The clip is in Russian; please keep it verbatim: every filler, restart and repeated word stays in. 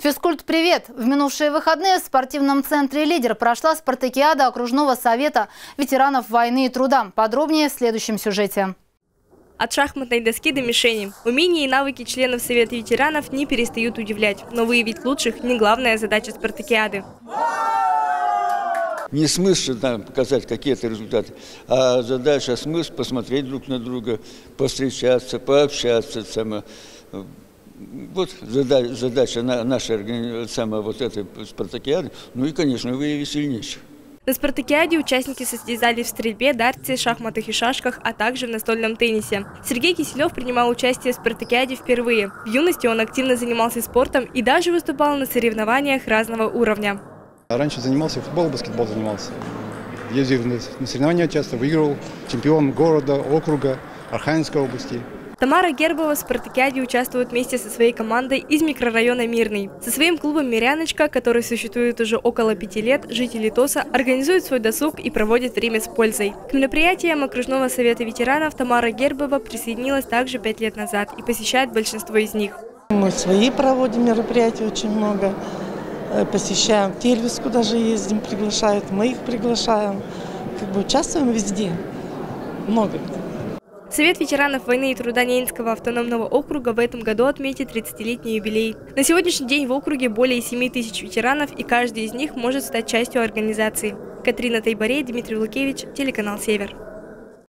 Физкульт-привет! В минувшие выходные в спортивном центре «Лидер» прошла спартакиада окружного совета ветеранов войны и труда. Подробнее в следующем сюжете. От шахматной доски до мишени. Умения и навыки членов Совета ветеранов не перестают удивлять. Но выявить лучших – не главная задача спартакиады. Не смысл там показать какие-то результаты, а задача, смысл посмотреть друг на друга, повстречаться, пообщаться. Само. Вот задача, задача нашей самой вот этой спартакиады, ну и, конечно, выявить сильнейших. На спартакиаде участники состязались в стрельбе, дартсе, шахматах и шашках, а также в настольном теннисе. Сергей Киселев принимал участие в спартакиаде впервые. В юности он активно занимался спортом и даже выступал на соревнованиях разного уровня. Раньше занимался футбол, баскетбол занимался. Ездил на соревнования часто, выиграл, чемпион города, округа, Архангельской области. Тамара Гербова в спартакиаде участвует вместе со своей командой из микрорайона Мирный. Со своим клубом «Миряночка», который существует уже около пяти лет, жители ТОСа организуют свой досуг и проводят время с пользой. К мероприятиям окружного совета ветеранов Тамара Гербова присоединилась также пять лет назад и посещает большинство из них. Мы свои проводим мероприятия очень много. Посещаем Тельвиску, даже ездим, приглашают, мы их приглашаем. Как бы участвуем везде. Много где. Совет ветеранов войны и труда Ненецкого автономного округа в этом году отметит тридцатилетний юбилей. На сегодняшний день в округе более семи тысяч ветеранов, и каждый из них может стать частью организации. Катрина Тайбарей, Дмитрий Лукевич, телеканал «Север».